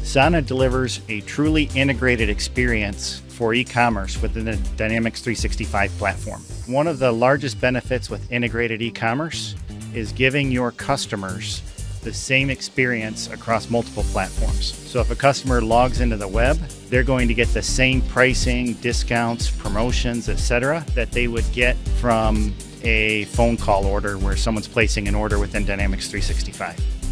Sana delivers a truly integrated experience for e-commerce within the Dynamics 365 platform. One of the largest benefits with integrated e-commerce is giving your customers the same experience across multiple platforms. So if a customer logs into the web, they're going to get the same pricing, discounts, promotions, etc. that they would get from a phone call order where someone's placing an order within Dynamics 365.